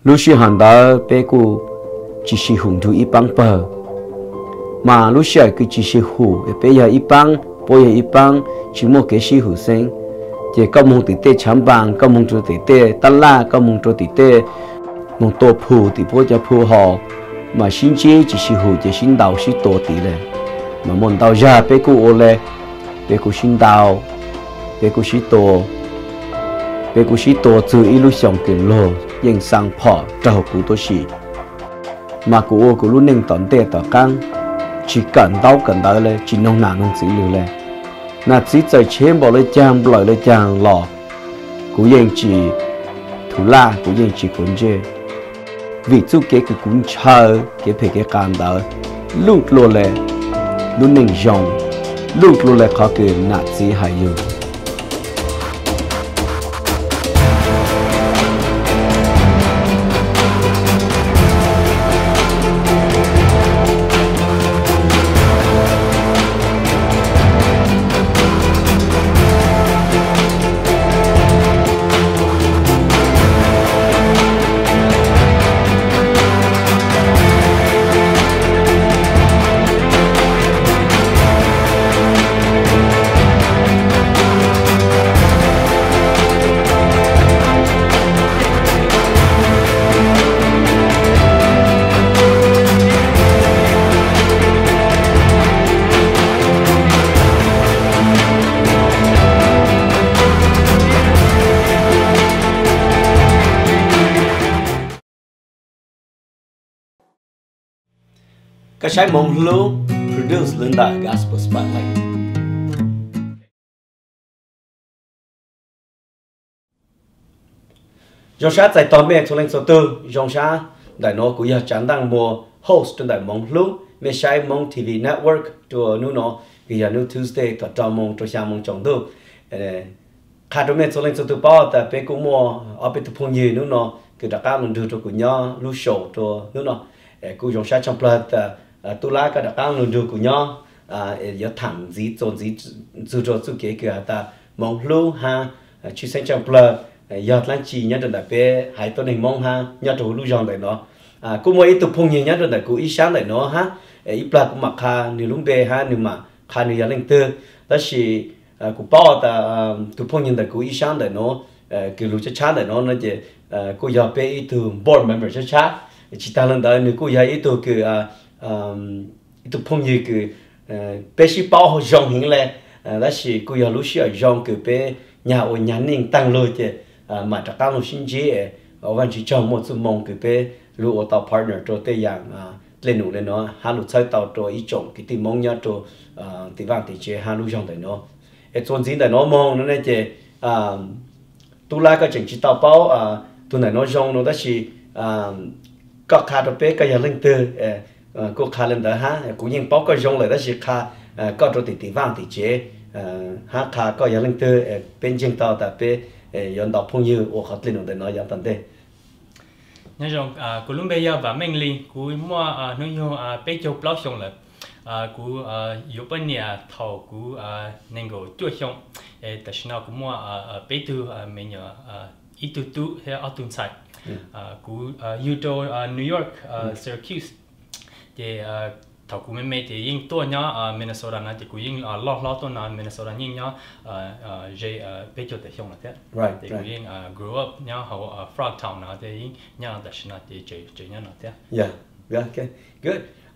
lúc xưa hàng đó bé cô chỉ sử dụng thu ít bằng bờ mà lúc xưa cứ chỉ sử dụng bây giờ ít bằng bây giờ ít bằng chỉ một cái sử dụng sinh chỉ có một tí tê chấm bằng có một chỗ tí tê tát la có một chỗ tí tê một tổ phù thì bây giờ phù họ mà sinh chi chỉ sử dụng chỉ sinh đầu sinh tổ tí này mà muốn đầu ra bé cô ô lê bé cô sinh đầu bé cô sinh tổ bé cô sinh tổ từ ít lúc sống cái lôยังsang phỏ trâu cú tôi xì mà cú lúc nên tận tệ tờ căng chỉ cần đau lên chỉ nông nàn nông chỉ lưu lên nà chỉ chạy chém bỏ lên chàng bỏ lên chàng lò cúยังchỉ thủ la cúยังchỉ cuốn dê vì chú cái cuốn chờ cái phải cái càng đó lúc luôn lên lúc nên dùng lúc luôn lên khó cái nà chỉ hay dùng cái trái Hmoovhlub produce lên đại gospel spotlight. Dòng sát tại toàn miền số lên số tư dòng sát đại nó cũng giờ chán đang mua host trên đại Hmoovhlub mấy trái Hmong TV network cho nó nó bây giờ nó Tuesday cả trò mong cho sáng mong chồng được khai trong miền số lên số tư bao tại bé cũng mua ở bên tập phong gì nó cứ đặt cá mình đưa cho của nhau lưu show cho nó cũng dòng sát trong plot tôi lá cái đặc cao luôn được của nhau giờ thẳng gì trộn gì dù cho sự kế kia ta Hmoovhlub ha chỉ sinh trong plot giờ lan chỉ nhớ được bé hai tuần hình mong ha nhớ được lưu dòng đấy nó cũng mỗi tụ phong nhiều nhớ được là cũng ít sáng đấy nó ha ít plot cũng mặc ha nhiều lúc bé ha nhưng mà ha nhiều lần tư đó là cũng bao ta tụ phong nhiều đấy cũng ít sáng đấy nó kiểu lúc chắc đấy nó chỉ cũng giờ bé ít từ board member chắc chỉ ta lần đó nếu cũng giờ ít từ cái tụi phong như cái bé sĩ bao họ dòng hình lên đó là cô giờ lúc xưa dòng cái bé nhà ở nhà ninh tăng lôi chứ mà chắc chắn là sinh chế ở văn chỉ trong một số mong cái bé lúc ở tàu partner cho tây giang lên nụ lên nó hai lúc sai tàu cho ý chọn cái tìm mong nhá cho tìm vàng thì chế hai lúc dòng tại nó cái chuyện gì tại nó mong nó này chứ tu la cái chuyện chỉ tàu bao tu này nó dòng nó đó là các khá đó bé cái giờ lên từ cô khá lên đó ha cũng như bao cái dòng lại đó là khá có cho tỷ vàng thì chế ha khá có giờ lên từ bên trên tàu tại bé yon đọc phong như ở khát lên để nói dạng tận thế nhớ rằng cô lúc bây giờ và Meng li cô mua nói như bé châu blau xong là cô yếu bên nhà thầu cô nên go chua xong tại sao cô mua bé từ mình nhớ ít tu hay ở tuần sai cô Utah New York Syracuse thì thầu cũng mấy thì nhữngตัวnhá Minnesota này thì cũng những loตัวnào Minnesota những nhá dễ bây giờ thì xong là thế thì cũng những grow up nhá họ Frogtown nào thì những nhá đặc sản thì chơi nhá nào thế yeah okay good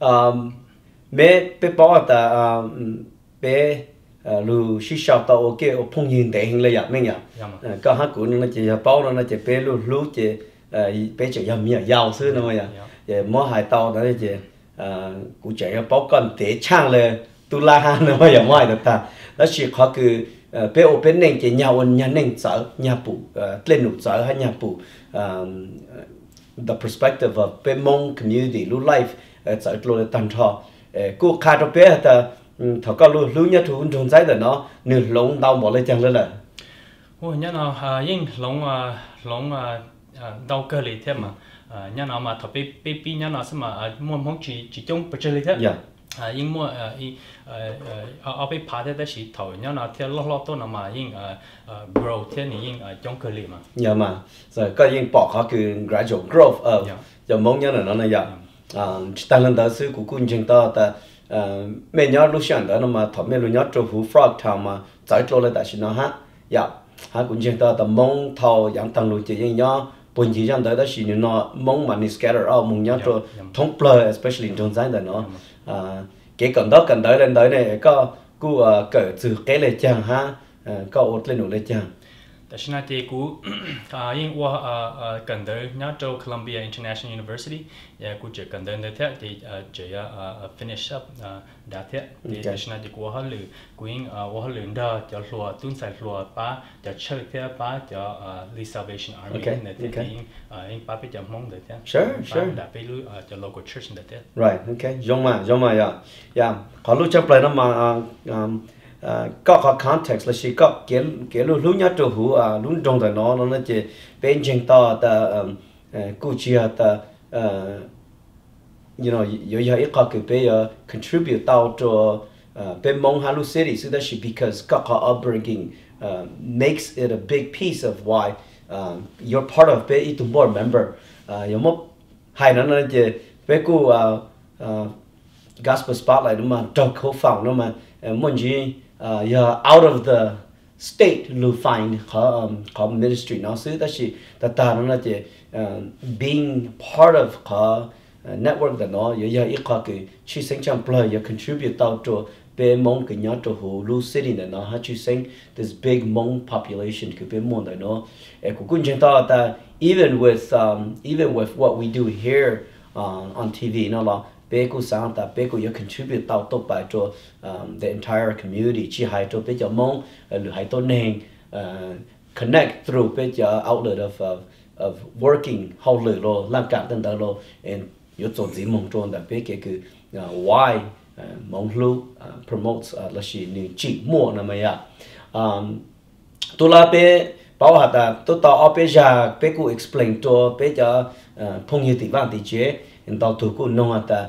bé bé bảo ta bé lu sĩ sao tao ok ở phong nhìn để hình lấy mấy nhỉ có hát của nó chỉ bảo nó chỉ bé lu chỉ bé chỉ yếm nhỉ giàu xưa nó vậy vậy mỗi hai tao đó chỉ cụ chạy bảo con để trang lên tu la han nó vậy mỗi được ta đó chỉ khó cứ bé ở bên này chỉ nhau nhà nên sợ nhà phụ lên nụ sợ hay nhà phụ the perspective of bé Hmong community lu life sợ luôn tận thọ cô khai cho bé ta thọ có lu nhớ thú trốn trái rồi nó nửa lông đau bỏ lên chân lên là ôi nhớ nào nhưng lông đau cơ lý thế mà nhớ nào mà thọ bé nhớ nào xem mà mua món chỉ trong bữa chơi lý thế nhưng mua ở bên phá thế đó chỉ thầu nhau nào theo lo tốt nào mà nhưng grow thế này nhưng trong cơ li mà nhớ mà rồi có những bỏ họ cứ gradual growth ở giờ mong nhớ là nó này giờ ta lần đó sư của quân chính ta ta mấy nhớ lúc sáng đó mà thọ mấy lúc nhớ cho Hmoovhlub thằng mà giải cho lại tại nó ha dạ ha quân chính ta ta mong thầu dạng tăng lúc chỉ nhớ buồn chỉ rằng tới đó chỉ nó mong mà ni scatter out mong nhớ cho thông plei especially trong giai đoạn nó cái cần đó lên tới này có cú cởi từ cái lệ chàng ha có ốt lên nụ lệ chàng tại sao thì cú nhưng qua cần tới nhớ cho Columbia International University cú chỉ cần tới thế thì chỉ finish up đã thế thì tại sao thì cú họ lựa cú nhưng họ lựa đó cho lùa tuân sai lùa ba cho chơi thế ba cho Lee Salvation Army này thì nhưng ba bây giờ mong được thế sure đã bây lựa cho local church này thế right okay giống mà yeah họ lúc chấp lại nó mà có context là chỉ có cái lúc nhớ cho hú lúc trong thời nó chỉ bên trên to ta cụ chia ta you know yo ít có cái bây contribute tao cho bên Hmong Halu City so that's because có upbringing makes it a big piece of why you're part of be it more member yo mo hai nó chỉ bé cụ gospel spotlight mà trong khẩu phòng nó mà muốn gì you're out of the state you find her ministry nó xứ đó chỉ ta nó chỉ being part of her network đó nó you're ít có cái chỉ sinh trong play you contribute tao cho bên Hmong cái nhớ cho hồ Lu City này nó ha chỉ sinh this big Hmong population cái bên Hmong này nó cũng cũng chúng ta even with what we do here on TV nó là bé cô sáng ta bé cô contribute tao tốt bài cho the entire community chỉ hay cho bé cho Hmong lựa hay tốt nền connect through bé cho outlet of working hậu lựa lo làm cả tên đó lo and yếu tố gì Hmong cho ta bé cái why Hmoovhlub promotes là chỉ mua nè mày tôi là bé bảo hạt tôi tao bé già bé cô explain cho bé cho phong nhiêu tỷ vạn tỷ chế and tao tôi cũng nói hạt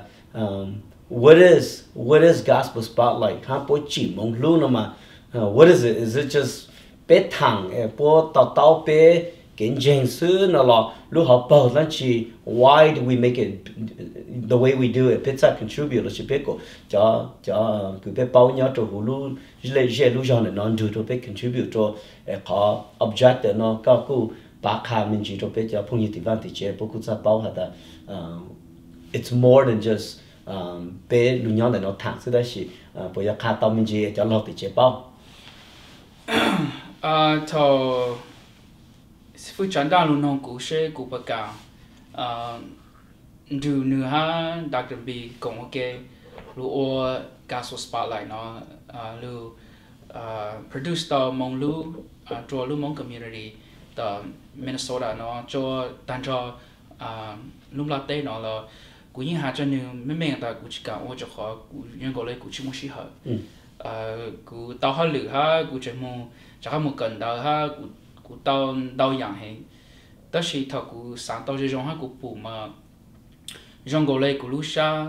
what is gospel spotlight ha bố chỉ Hmoovhlub nè mà what is it just bé thằng bố tao bé kiến trình sư nó là lúc họ bảo là chỉ why do we make it the way we do it biết sao contribute là chỉ biết của cho cứ biết bao nhiêu cho hồ lu lấy lu cho nó do cho biết contribute cho có object nó có ku bác hà mình chỉ cho biết cho phong nhiêu tỷ văn thì chế bố cũng sao bao hả it's more than just biết lu nhau nó thẳng sự đó chỉ bây giờ khá tao mình chỉ cho lo thì chế bao thọ phụ trách đa luôn nông cụ sẽ cụ bậc cao dù nữa ha đặc biệt cũng ok lu ở gospel spotlight nó lu produce tờ Hmoovhlub cho lu Hmong community tờ Minnesota nó cho tan cho lúc lát tết nó là cụ những hạt cho nên mấy ta cụ chỉ cả ô cho họ cụ những cái này cụ chỉ muốn xí hợp cụ tao ha lử ha cụ chỉ muốn chắc là một cần tao ha cụ tao dạng hay đó là thằng cụ sáng tao chỉ dùng ha cụ phụ mà trong cái này cụ lúc xa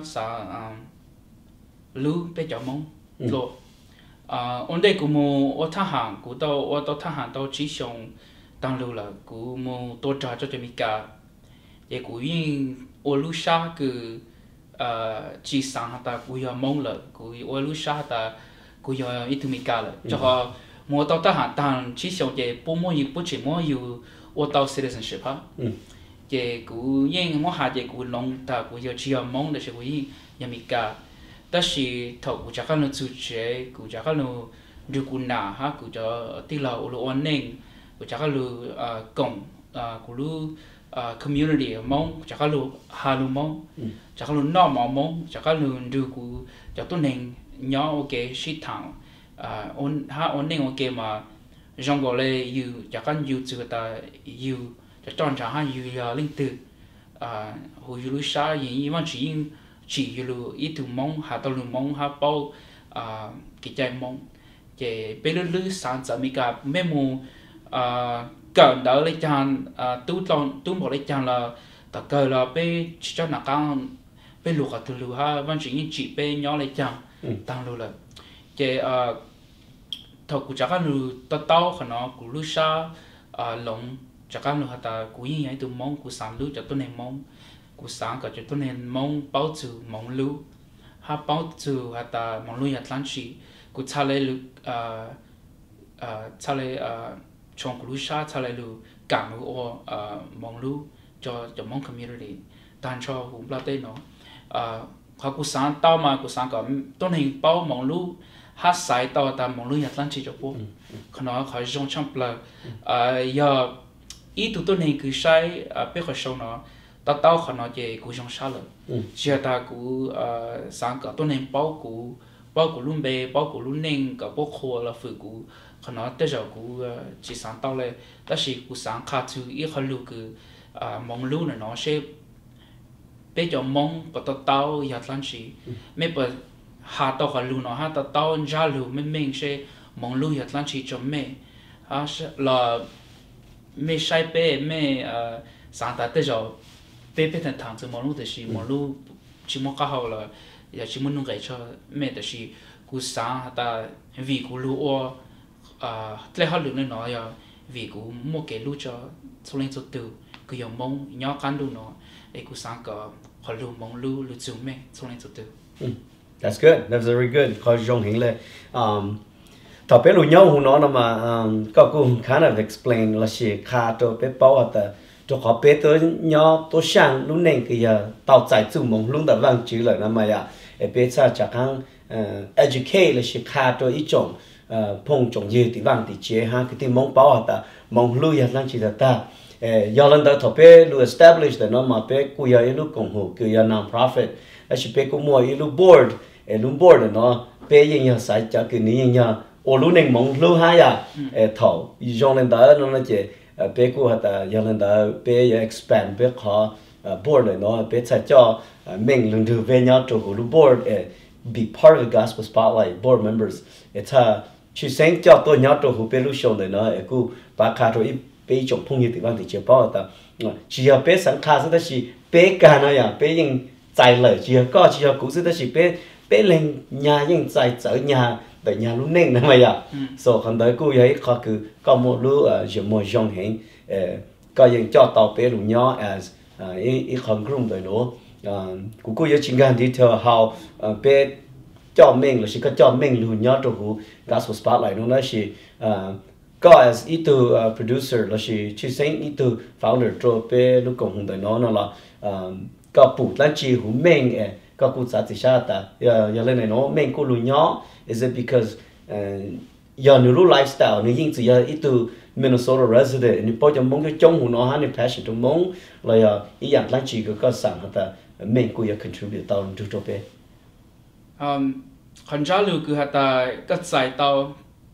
lúc bây giờ mong lo ổn định cụ mua ở thang hàng cụ tao thang hàng tao chỉ dùng tăng lưu là cụ mua tổ chức cho tụi mình cả để cụ yên ở lúc xa cứ chỉ sáng ta cụ giờ mong là cụ ở lúc xa ta cụ giờ ít tụi mình cả là cho họ mua tao thang hàng tăng chỉ dùng để bố mua nhiều bố chỉ mua nhiều ở tao citizenship ha để cụ yên mua hạt để cụ long ta cụ giờ chỉ mong để cụ yên nhà mình cả đó là thầu cụ chắc là chủ chế cụ chắc là được cụ nào ha cụ cho tí là ở ổn định cụ chắc là cộng cụ lu community Hmong chắc là hà lu Hmong chắc là nọ Hmong chắc là được cụ chắc tôi nên nhớ ok shit thằng ổn định ok mà trong gọi là you chắc là you chưa ta you chắc chọn chắc ha you linh tử hồi you lu sa gì mà chỉ lu ít từ Hmong hà tao lu Hmong hà bao cái trái Hmong cái bây giờ lu sáng giờ mình cả mấy mù cỡ đó lấy chăn tu bỏ lấy chăn là ta cỡ là bây chỉ cho nó cao bé lục từ lục ha văn chỉ chỉ bé nhỏ lại chẳng tăng lục là cái thầu của chắc ăn lục tao khả nó của lục sa lồng chắc ăn lục ta của những cái từ mong của sáng lục cho tôi nên mong của sáng cả cho tôi nên mong bao trừ mong lục ha bao trừ ta mong lục nhặt lăn chỉ của cha lấy lục cha lấy trong của lục sa cha lấy lục cảm lục mong lục cho mong community tan cho cũng là tên nóเขากุศลเต้ามากุศลก็ต้นหิงเป้ามองลูฮัสายเต้าตามมองลูอยากลั่นชีจบปุ๊บขณะเขาจงช่างเปล่าอย่าอีตัวต้นหิงคือใช้เป็นข้อชงเนาะตาเต้าขณะเจกูจงชาเลยเชื่อตากูสังก็ต้นหิงเป้ากูลุ่มเบเป้ากูลุ่มเน่งกับพวกครัวละฝึกกูขณะเจ้ากูจีสังเต้าเลยแต่สิกูสังขาดชื่ออีเขาลูคือมองลูเนี่ยเนาะเช่bây giờ mong bắt tao yết lan chỉ mấy bữa hạ tao khỏi lu nó hạ tao ra lu mình sẽ mong lu yết lan chỉ cho mấy là mấy sai bé mấy sáng ta tới giờ bé thành thằng từ mong lu thì mong lu chỉ mong cá hậu là giờ chỉ muốn nung cái cho mấy thì cú sáng ta vì cú lu lấy họ lu nên nó giờ vì cú mua cái lu cho số lên số từ cứ giờ mong nhỏ cán lu nó để cú sáng có That's good. That's very good. Because Jong Hing le, thọ bé lù nhau hú nó mà có cũng kind of explain là chỉ khá cho bé bao à ta cho họ bé tới nhau tôi sang lúc này cái tàu chạy chú mong lúc đã vang chữ lại là mà bé cha chắc hăng educate là chỉ khá cho ít chồng phong chồng gì thì vang thì chế ha cái tiếng mong bao à ta mong lưu ya lang chỉ là ta giờ lần đầu thọ bé lu establish là nó mà bé cùi ya lu công hồ cùi ya non-profit là chỉ bé cũng mua lu board nó bé gì nhờ sai cho cái này nhờ ô lu nên mong lu hai à thọ giờ lần đầu nó là chỉ bé cũng hạt giờ lần đầu bé expand bé khó board nó bé sai cho mình lần đầu về nhau cho lu board be part of the gospel spotlight board members chỉ sáng cho tôi nhau cho bé lu show này nó cũng bà khá rồi bé chồng phong như thì vang thì chưa bao ta chỉ là bé sáng khá rất là chỉ bé cả nó ya bé những tài lợi chỉ có chỉ là cũng rất là chỉ bé lên nhà những tài trở nhà tại nhà lúc nên mà ya so còn tới cô ấy khó cứ có một lúc chỉ một dòng hình có những cho tàu bé lúc nhỏ as ít không group rồi nữa cô ấy chỉ cần detail how bé cho mình là chỉ có cho mình lúc nhỏ cho cô gospel spotlight nó chỉ có as ít từ producer là chỉ sáng ít từ founder cho bé lúc cùng đời nó là có phụ lãnh chỉ của mình có cụ giá trị sao ta giờ lên này nó mình có lùi nhỏ is it because giờ nếu lifestyle nếu những gì ít từ Minnesota resident nếu bao giờ mong cái trong của nó hắn nên passion trong mong là ý dạng lãnh chỉ có sản ta mình cũng contribute tao cho bé còn ra lưu cứ ta cắt giải tao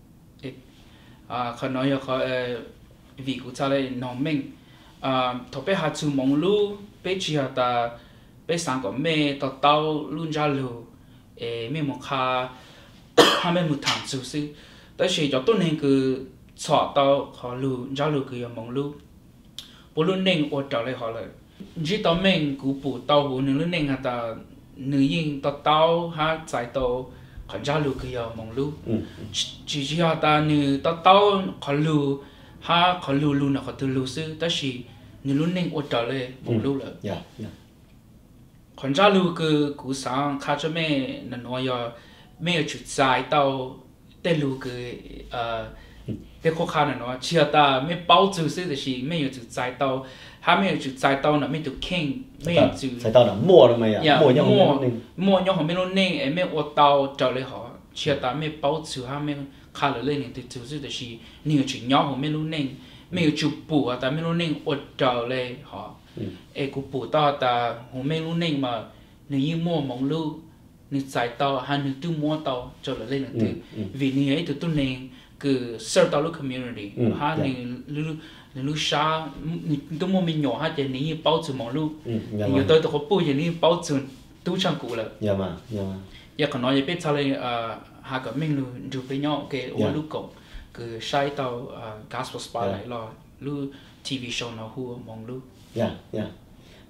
khả nói là vì của cha này nó mình thọ bé hạt chú mong lu bé chỉ hạt ta bé sáng có mẹ tao luôn ra lu mẹ một khá mẹ một thằng chú sư tại vì cho tôi nên cứ chọn tao họ lu ra lu cứ mong lu bố luôn nên ở trở lại họ lại chỉ tao mình cứ bù tao bố nên luôn nên hạt ta nữ yên tao ha giải tao còn ra lu kia mong lu chỉ ta nữ tao còn lu ha còn lu lu nào còn từ lu sư ta chỉ nữ lu nên ở trở lại mong lu là còn ra lu cứ cú sáng khai cho mẹ là nói giờ mẹ chụp dài tao tên lu cứ cái khó khăn là nó chỉ ta mẹ bao nhiêu sư thì mẹ chụp dài tao ha mẹ chụp dài tao là mẹ chụp king mẹ chụp dài tao là mua rồi mày à mua nhau họ mẹ nó nên mẹ ở tao trở lại họ chỉ ta mẹ bao nhiêu ha mẹ khai lại lên thì chụp sư thì nhiều chuyện nhau họ mẹ nó nên mẹ chụp bù ta mẹ nó nên ở trở lại họ cú bù tao ta họ mẹ nó nên mà nếu như mua mong lưu nếu dài tao ha nếu tu mua tao trở lại lên thì vì như ấy từ tôi nên cứ serve tao lúc community ha nếu lúc xa tôi mua mình nhỏ ha chỉ nếu bao nhiêu mong lưu nhiều tôi có bù chỉ nếu bao nhiêu tu trang cụ là giờ còn nói về biết sao đây ha cả mình lưu chụp với nhau cái ô lúc cộng cứ sai tao gospel spotlight lo lưu TV show nó hùa mong lưu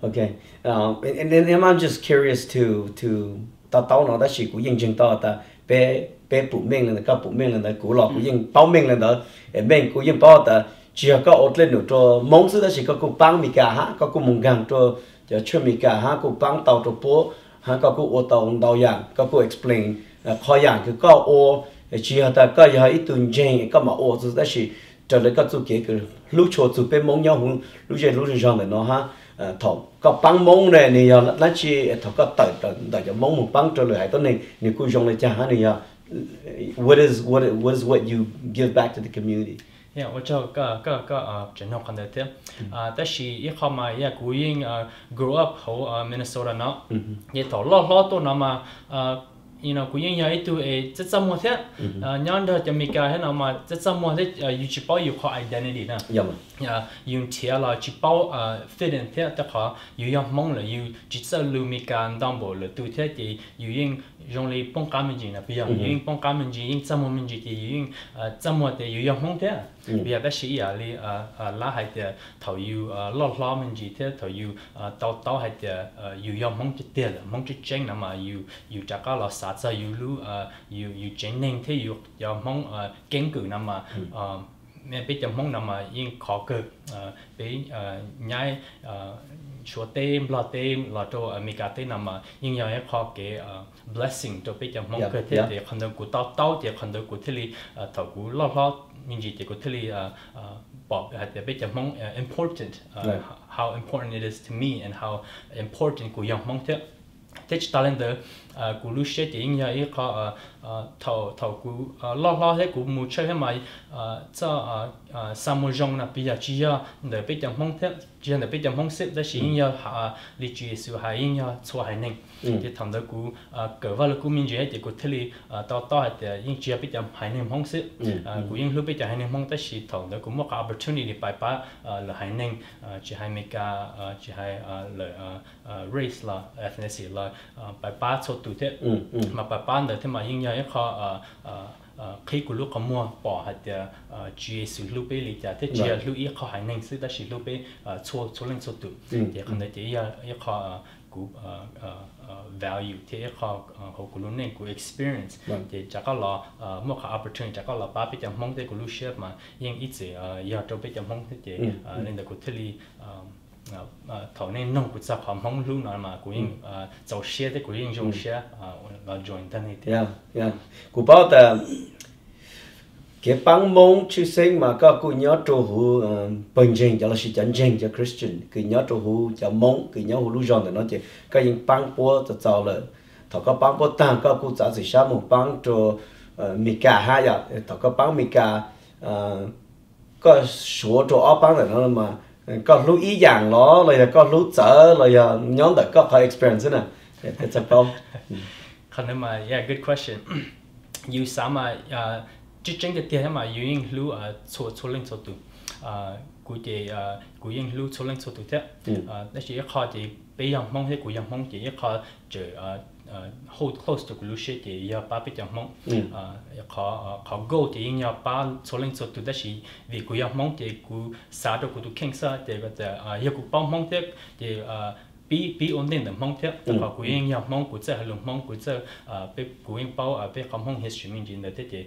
Okay. And then I'm just curious to tao nó đã chỉ của dân chân tao ta bé phụ mình là các phụ mình là của lọ của dân bao mình là đó mình của dân bao ta chỉ có ở lên nữa cho mong sự đó chỉ có băng mi cả ha có mong gang cho chơi mi cả ha có băng tàu cho bố ha có ô tàu tàu dạng có explain khó dạng cái có ô chỉ ta có ít tuần chân có mà ô sự đó chỉ cho lấy các chủ kế cái lúc cho chủ bé mong nhau lúc chơi này nó ha thọ có băng mông này nè là chỉ thọ có tại cho mông một băng cho lời hay tốt này nếu cô dùng lại cha ha nè what you give back to the community. Yeah, 我就个真好看的的，但是一看嘛，也古因grow up 好Minnesota 呢，也到老多那么you know 古因也一度这怎么的，伢的就没个那么这怎么的有去包有靠 identity 呢？ 有嘛？ 用贴了去包fit in 贴的话，有样梦了，有只是路没干当不了，对贴的有因。用来帮家们人呢，比如用帮家们人，用怎么们人的用怎么的有样梦的，比如但是呀，你拉还的头有拉们人的头有到还的有样梦的的了，梦的真那么有这个了啥子有路有真能的有样梦根据那么bây giờ mong nằm mà yên khó cực bây nhai chúa tem là cho mình cả tên nằm mà yên nhai khó cái blessing cho bây giờ mong cái thế để khẩn của tao để khẩn của thế li thầu của lo mình chỉ để của thế li bỏ để bây giờ mong important how important it is to me and how important của dòng mong thế thế chỉ talent của lúc sẽ thì yên nhai khó thầu của lo thế của một chơi mà cho samojong là bây giờ chỉ để bây giờ mong thế chỉ để bây giờ mong xếp đó chỉ yên lý trí sự hay yên cho hay nên thì thằng đó của cỡ vào là của mình chỉ để của thế li tao để yên chỉ bây giờ hay nên mong xếp của yên lúc bây giờ hay nên mong đó chỉ thằng đó của một cái opportunity bài bá là hay nên chỉ hay mấy cái chỉ hay là race là ethnicity là bài bá cho tụi thế mà bài bá đó thì mà yên nhớ khó khi của lúc có mua bỏ hạt chỉ sử lúc bé lý thế chỉ lúc ít khó hay nên sự đó chỉ lúc bé số lên số tụ thì còn đấy thì ít khó của value thì ít khó họ của lúc nên của experience thì chắc là một cái opportunity chắc là ba bây giờ mong tới của lúc share mà yên ít gì giờ cho bây giờ mong thế thì nên là của thế li thầu nên nông của xã hội mong luôn nào mà của yên giàu share đấy của yên dùng share là join thân này. Yeah. Của bao ta cái băng mông chữ sinh mà các cụ nhớ trâu hú bình trình cho là sự chân chính cho Christian cứ nhớ trâu hú cho mông cứ nhớ hú lưu dọn để nó chỉ cái những băng búa cho giàu lợi thầu các băng búa tăng các cụ giá trị sao một băng cho mì cà hai giờ thầu các băng mì cà có số cho áo băng này nó mà có lúc ý dạng nó là có lúc chở là nhóm đã có phải experience nè cái chắc không khăn mà yeah good question you sama chỉ chính cái tiền mà you in lu số lên số tụ cụ thể cụ in lu số lên số tụ thế đó chỉ khó thì bây giờ mong thế cụ giờ mong chỉ khó chờ hold close to cụ sẽ thì giờ ba bây giờ mong khó go thì in giờ ba số lên số tụ đó chỉ vì cụ giờ mong thì cụ sao được cụ tụ keng sa thì cái giờ cụ bao mong thế thì bị ổn định được mong thế, và cụ yên nhau mong cụ sẽ luôn mong cụ sẽ bị cụ yên bao bị không mong history mình chỉ để thế thì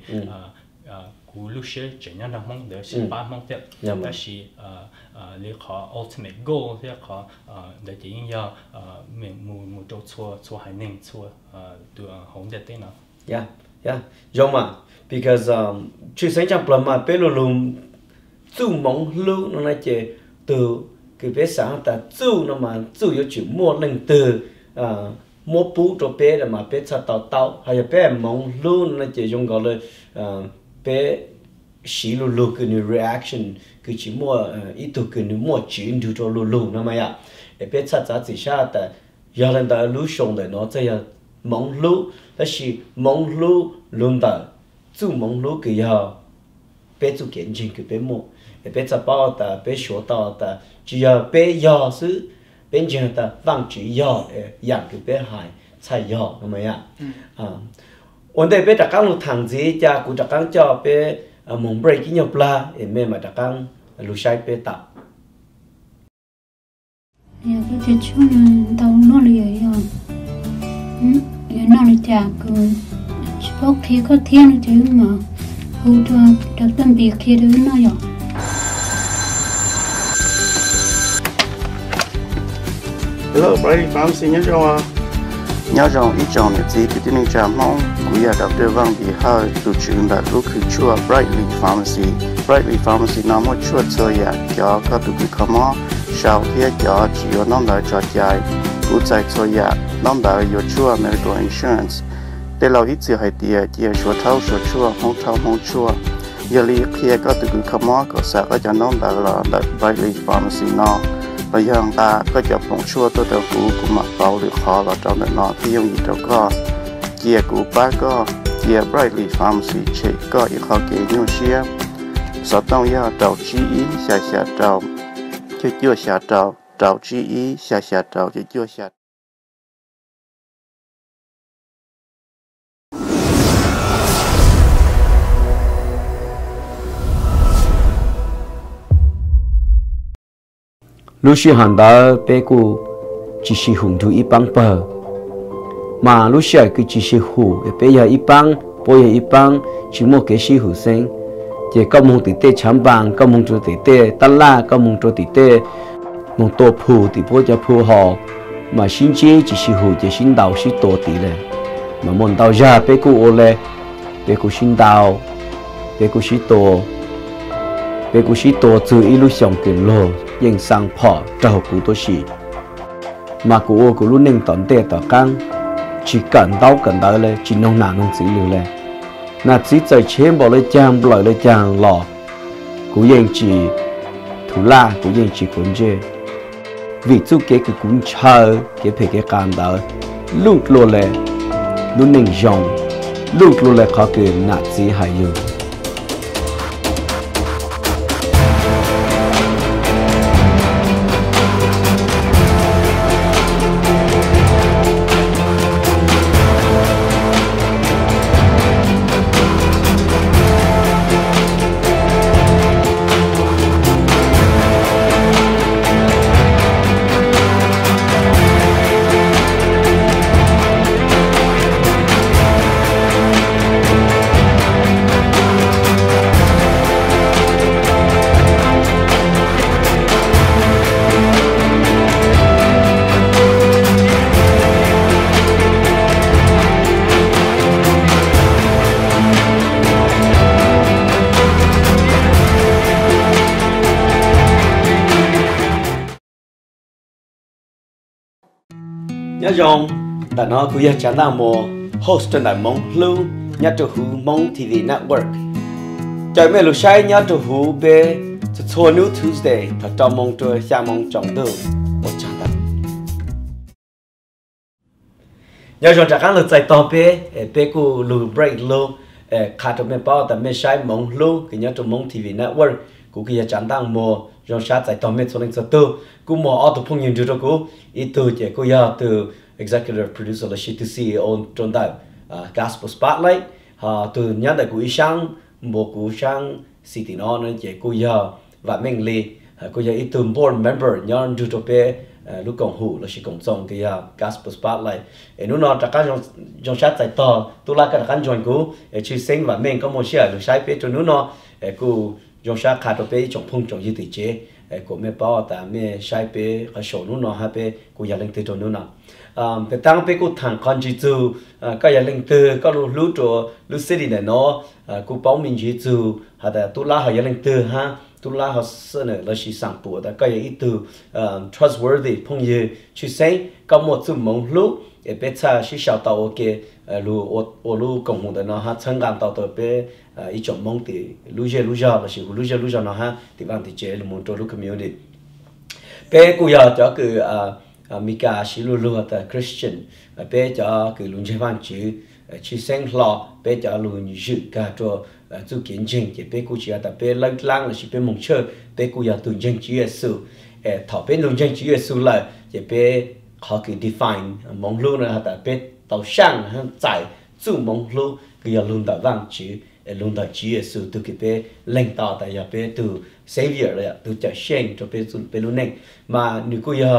cụ lúc sẽ chỉ nhận được mong để xin ba mong thế, đó là lý khó ultimate goal thế khó để chỉ yên nhau mình một chỗ chua hay nên chua từ hồng để thế nào. Yeah, giống mà because chuyện xảy ra là mà bên luôn chú mong lưu nó nói chỉ từ cái bé sáng ta chú nó mà chú có chịu mua lên từ mua bút cho bé là mà bé cha tao hay là bé mong luôn nó chỉ dùng gọi là bé xí lù cái reaction cái chỉ mua ít tuổi cái mua chuyện đủ cho lù nó mà ya bé cha cha chỉ sao ta giờ lên ta lù xong để nó chơi mong lù là chỉ mong lù luôn ta chú mong lù cái giờ bé chú kiến trình cái bé mua bé cha bao ta bé số tao ta chỉ là bé giờ xứ bên trên ta vang chỉ giờ dạng cái bé hải sai giờ nó mới vấn đề bé đặc căng lúc thằng gì cha cũng đặc căng cho bé mong break cái nhập la mẹ mà đặc căng lúc sai bé tập giờ cái chuyện chú tao nó lì rồi giờ nó lì chả cứ bốc thì có thiên chứ mà hù cho được tâm việc kia thứ nó rồi. Hello, Brady Pharmacy nhớ rằng ít chọn những gì cái tin chạm mong cũng là đọc được vang bị hơi từ trường đã lúc khi chua Brightly Pharmacy nằm ở chua chơi ya cho các tụ bị khám á sau khi cho chỉ có năm đại cho chạy cũng chạy chơi ya năm đại có chua medical insurance để lâu ít giờ hay tiệt số thâu số chua không chua giờ li khi các tụ bị khám á có sẽ có cho năm đại là Brightly Pharmacy nó bây giờ ta có chụp phong chua tôi đầu cũ cũng mặc bao được khó là trong đó nó thì dùng gì đâu có chia cũ ba có chia Brightly Pharmacy chỉ có ít khó kể nhiều xíu sau đó giờ đầu chi ý xả đầu chưa xả đầu chi ý xả đầu chưa xả lúc xưa hắn đã bé cô chỉ sử dụng thu ít bằng bờ mà lúc xưa cứ chỉ sử dụng bây giờ ít bằng bây giờ ít bằng chỉ một cái sử dụng sinh chỉ có một tí tê chấm bằng có một chỗ tí tê tan la có một chỗ tí tê một tổ phù thì bây giờ phù họ mà sinh chế chỉ sử dụng chỉ sinh đầu sử tổ tí này mà muốn đầu ra bé cô ô lê bé cô sinh đầu bé cô sử tổ bé cô sử tổ từ ít lúc xong kiện lôยังสั่งพอเจ้ากูตัวชีมากูกูรู้หนึ่งตอนเตะต่อกันchỉ cần đauเลยchỉ nông nàn nông sĩ lưuเลยน่าchỉใจเชื่อบอกเลยจางปล่อยเลยจางหล่อกูยังchỉ thủ laกูยังchỉ cuốnเจvì chú kế cái cuốn chờ cái phải cái càng đau lúc luônเลยlúcหนึ่งยองlúc luônเลยเขาคือน่าchỉหายอยู่nhớ rằng đã nói cứ chán nào mùa host trên đài Hmoovhlub nhớ cho Hmong TV Network trời mẹ lúc sáng nhớ cho về cho New Tuesday thật trong mong cho xa mong trọng được một chán thật nhớ rằng chắc chắn là chạy to bé cô lù break luôn khá cho mẹ bao tại mẹ sáng Hmoovhlub cái nhớ cho Hmong TV Network cũng kia chán đang mùa trong sát tại tòa mét số linh số tư cũng mò auto phong nhìn cho cô ít từ chỉ cô ya từ executive producer là she to CEO trong đại gospel spotlight từ nhớ đại của sang một của sang city nó nên chỉ cô ya và Meng cô ya ít từ board member nhớ cho bé lúc còn hữu là she còn trong cái gospel spotlight nó nó chắc chắn trong sát tại tòa tôi là cái khán join cô chỉ sinh và Meng có một share được sai bé cho nó cô trong sát khá đồ bé trong phong trong như thế chế của mẹ bảo ta mẹ sai bé ở sổ nó ha bé của gia đình từ trong nó bé tăng bé của thằng con chỉ tu các gia đình từ các lũ cho lũ city này nó của bảo mình chỉ tu hay là tu la hay gia đình từ ha tu la họ sơn là chỉ sang bộ ta các gia đình từ trustworthy phong như chỉ say có một số mong lũ bé cha chỉ sao tao ok lũ công hồn đó nó ha chân gan tao tao bé ít chọn mong thì lũ giờ là chỉ lũ giờ nó ha thì bạn thì chế là một chỗ lũ community bé cô giờ cho cái Mika chỉ lũ ta Christian bé cho cái lũ chế văn chỉ sinh lo bé cho lũ dự cả cho chú kiến trình thì bé cô chỉ là bé lang là chỉ bé mong chờ bé cô giờ tuần trình chỉ Giêsu thọ bé tuần trình chỉ Giêsu là thì bé họ cứ define mong lũ là ta bé tàu sang giải chú mong lũ cái giờ luôn đã vang chữ luôn đã chỉ Giêsu từ cái bé lãnh đạo tại giờ bé từ savior là từ trả sinh cho bé luôn này mà nếu cô giờ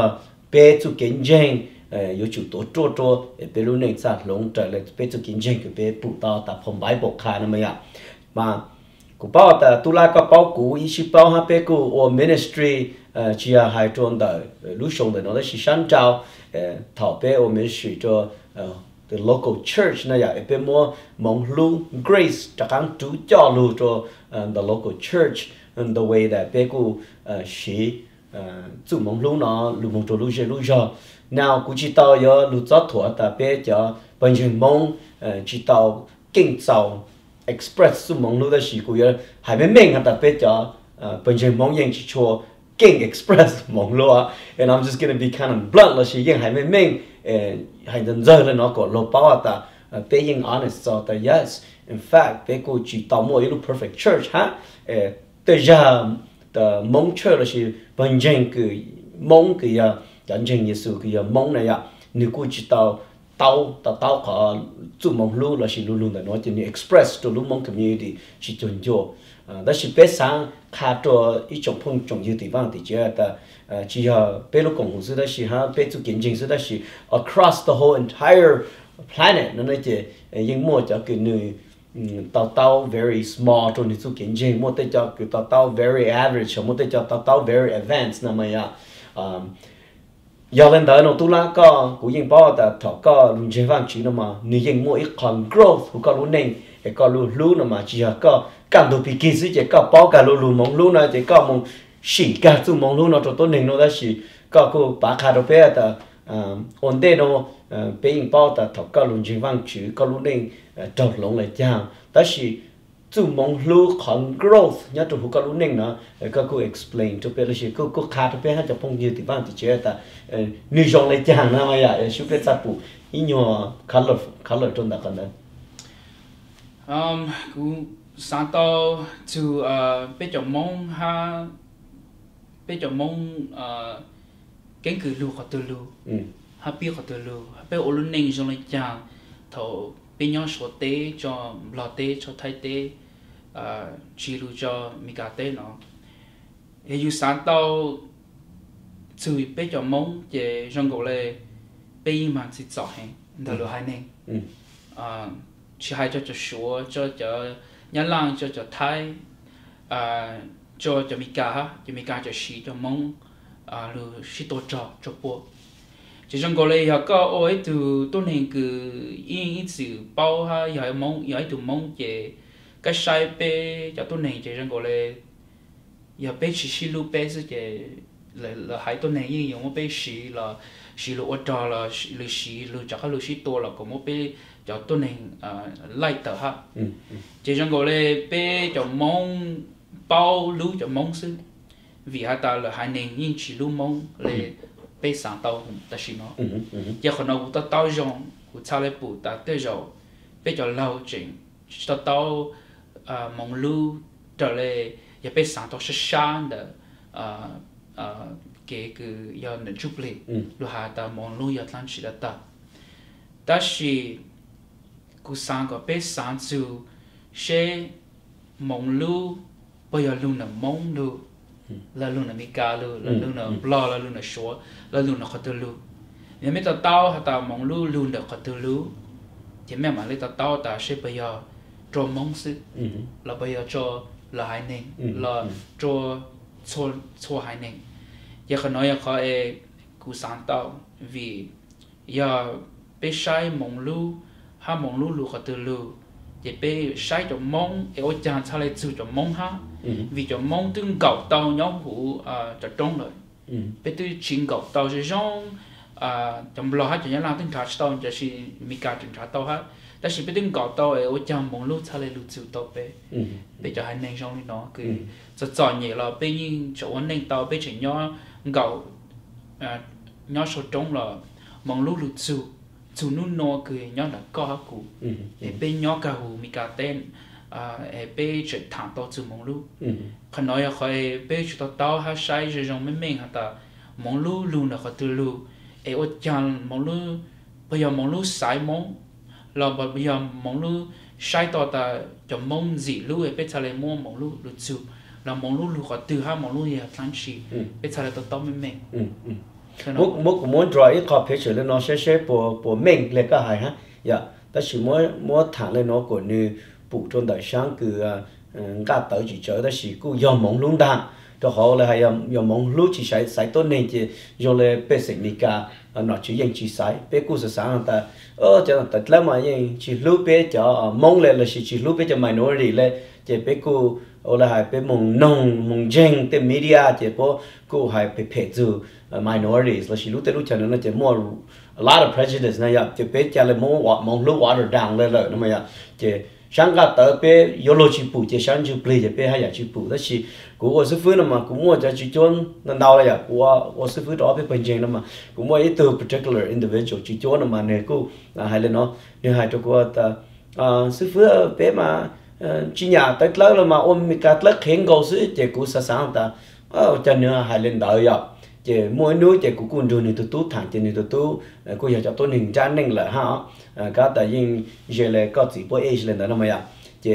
bé chú kiến danh yếu chủ tổ trô bé lúc này sao lông trở lại bé chú kiến danh của bé phụ tao tập phòng bài bộ khai nó mới ạ mà cụ bảo ta tu la có bảo cụ ý chỉ bảo ha bé cụ ở ministry chỉ là hai tròn đời lúc sống đời nó là chỉ sáng trao thảo bé ở ministry cho the local church này ạ bé mua mong lu grace chắc chắn chú cho lu cho the local church and the way that bé cụ chỉ chú mong lu nó lu mong cho lu cho nào cụ chỉ tao giờ lu chót thua ta bé cho bây giờ mong chỉ tao kinh giàu express su mong lu da shi ku ye hai me meng ha ta pe cha pen chen mong yang chi cho king express mong lu and I'm just going to be kind of blunt la shi yang hai me meng hai den zơ le nó ko lo pa ta pe yang honest so ta yes in fact pe ko chi ta mo you perfect church ha te ja the mong church la shi pen chen ku mong ku ya dan chen yesu ku ya mong na ya ni ku chi tao có chú mong lu là chỉ lu lu là nói chuyện express cho lu mong community chỉ chuẩn cho đó là bé sáng khá cho ít trong phong trong nhiều địa phương thì chỉ là chỉ là bé lúc còn sự đó là ha bé chú kiến trình sự đó là across the whole entire planet nó nói chuyện nhưng mua cho cái người tao very small cho nên chú kiến trình mua tới cho cái tao very average mua tới cho tao very advanced nè mày giờ lên tới nó tu la có cũng yên bảo ta thọ có luôn chơi vang chỉ nó mà nếu yên mua ít còn growth cũng có luôn nên có luôn nó mà chỉ có cảm đồ bị kỳ sĩ chỉ có bảo cả luôn mong luôn này chỉ có mong xỉ cả tu mong luôn nó cho tôi nên nó đã xỉ có cô bà khai đồ bé ta ổn định nó bé yên bảo ta thọ có luôn chơi vang chỉ có luôn nên trâu lông lại chăng đó xỉ chú mong lu còn growth nhớ tụi phụ có lu nên nó cô explain cho bé là gì cô khai cho bé hát cho phong như thì vang thì chế ta như dòng lại chàng na mà vậy chú bé sát phụ ý nhỏ color trong đó còn đấy cú sáng tao chú bé chồng mong ha bé chồng mong cái cứ lu có từ lu ha biết có từ lu bé ô lu nên dòng lại chàng thầu bé nhỏ số tế cho lọ tế cho thái tế chỉ lu cho mi cả tế nó hệ dù sáng tao chú bé cho mong về trong cổ lệ bé mà chỉ rõ hen đó là hai nên chỉ hai cho số cho nhân lang cho thái cho mi cả cho xí cho mong lu xí tổ cho bộ chỉ trong cổ lệ họ có ôi từ tôi nên cứ yên sự bao ha giờ mong giờ từ mong về cái sai bé cho tôi nên chỉ trong cổ lệ giờ bé chỉ xí lu bé sẽ là hai tôi này như một bé xí là ô trò là xí chắc là xí to là có một bé cho tôi này lại tờ ha chỉ trong gọi là bé cho mong bao lưu cho mong sư vì hai ta là hai nền nhưng chỉ lưu mong là bé sáng tàu ta xí nó giờ còn nó ta tàu rong của cha lại bù ta tới rồi bé cho lâu chuyện ta tàu mong lưu trở lại giờ bé sáng tàu sẽ sáng đó cái giờ nên chụp lại lúc hà ta mong lưu giờ làm gì đó ta chỉ cú sáng có bé sáng chú sẽ mong lưu bây giờ lưu là mong lưu là lưu là mi cá lưu là lưu là blo là lưu là số là lưu là khó tư lưu nếu mấy tao hà ta mong lưu là khó tư lưu thì mấy mà lấy tao ta sẽ bây giờ cho mong sự là bây giờ cho là hai nền là cho cho hai nền giờ khó nói khó cú sáng tao vì giờ bé sai mong lưu ha mong lưu khó tư lưu thì bé sai cho mong ở chàng sao lại chịu cho mong ha vì cho mong từng cầu tao nhóm hữu cho trống rồi bé từ chính cầu tao sẽ giống trong lo hát cho nhớ làm từng trả tao cho si mi cả từng trả tao hát ta chỉ biết từng cầu tao ở chàng mong lưu sao lại lưu chịu tao bé cho hai nên trong nó cứ cho chọn nhẹ là bé nhưng chỗ anh nên tao bé chỉ nhớ cầu nhớ số trống là mong lưu chịu chú nôn nó cười nhớ là có hắc cụ, bên nhớ cả hù mi cả tên, bên chuyện thằng tao chú mong lu, khi nói là khỏi bên chuyện tao hát sai rồi trong mấy mình hả ta, mong lu luôn là khỏi từ lu, ở chàng mong lu, bây giờ mong lu sai mong, là bây giờ mong lu sai tao ta cho mong gì lu, bên trả lại mong lu chú, là mong lu khỏi từ ha mong lu gì làm gì, bên trả lại tao mấy mình. muốn draw ít copy picture lên nó sẽ của Meng lên cái hay ha dạ ta chỉ muốn thẳng lên nó của như phụ trong đời sáng cứ cả tới chỉ chơi ta chỉ cứ do mong luôn đàn cho họ là hay do mong lúc chỉ sai tốt nên chỉ do là bé sinh mi cả nó chỉ dành chỉ sai bé cứ sẽ sáng ta cho ta lấy mà chỉ lúc bé cho mong lên là chỉ lúc bé cho minority lên chỉ bé cứ là hay bé mong jeng te media chỉ có hay bé phê zu minorities là chỉ lúc cho nên chỉ more a lot of prejudice này ya chỉ bé cho là mong lúc water down lên rồi nó mà ya chỉ sáng cả tới bé yolo chỉ phụ chỉ sáng chỉ play chỉ bé hay là chỉ phụ đó chỉ của sư phụ mà cũng mua cho chỉ chọn lần đầu là ya của sư phụ đó bé bình thường mà cũng mua ít từ particular individual chỉ chọn mà này cũng hay là nó như hai chỗ của ta sư phụ bé mà chỉ nhà tới lớn là mà ôm mình cả lớn khen cầu sư chỉ của sáng ta cho nên hay lên đợi ya chỉ mỗi núi chỉ cũng còn đường này tụt thẳng chỉ này tụt cô giờ cho tôi hình trang nên là ha các tại vì giờ là có chỉ có age lên đó mà ya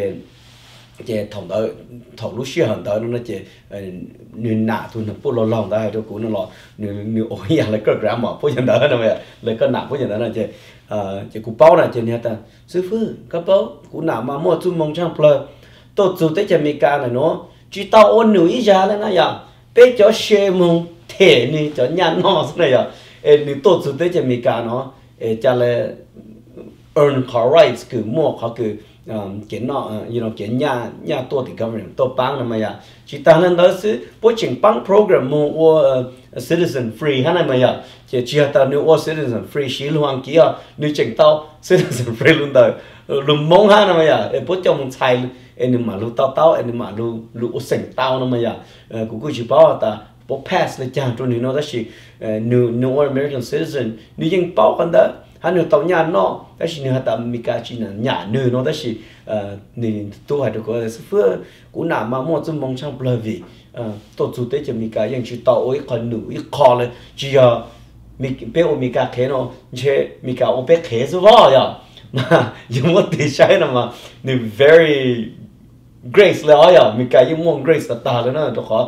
chỉ thòng lúc xưa hẳn tới nó chỉ nên nã thôi nó bút lòng đó hay cho cũng nó lọ nếu ôi giờ là cái gram mà bút chân đó nó mà là cái nã bút chân đó là chỉ cũng bao này chỉ này ta sư phụ các bao cũng nã mà mua chung mong trang plơ tôi chủ tới chỉ mấy cái này nó chỉ tao ôn nữ ý ra lên nó ya bây giờ xe mong thế này cho nhà nó này à, nếu tôi chủ tế cho mình cả nó, cho là earn car rights cứ mua họ cứ cái nó, cái nhà tôi thì government tôi bán mà ya, chỉ ta nên đó chứ, bố chính bán program mua citizen free hay mà ya, chỉ ta nếu citizen free xí luôn kia, nếu chính tao citizen free luôn đời, luôn mong hay mà ya, bố chồng xài em mà lu tao em mà lu sành tao mà ya, cũng chỉ bảo ta bộ pass là chàng cho nó đó chỉ new American citizen nếu những bảo con đó hắn được tàu nhà nó đó chỉ nếu ta mình cả chỉ là nhà nữ nó đó chỉ nên tôi hay được gọi là sư cũng nằm mà mua zum mong trong bờ vì tôi chủ tế cho mình cả những chỉ tàu ấy còn nữ ít khóเลยchỉ mình bé mình cả thế nó chế mình cả ô bé thế số bao giờ mà dùng một tí sai là mà nên very grace là à mình cả dùng một grace là ta là nó đó khó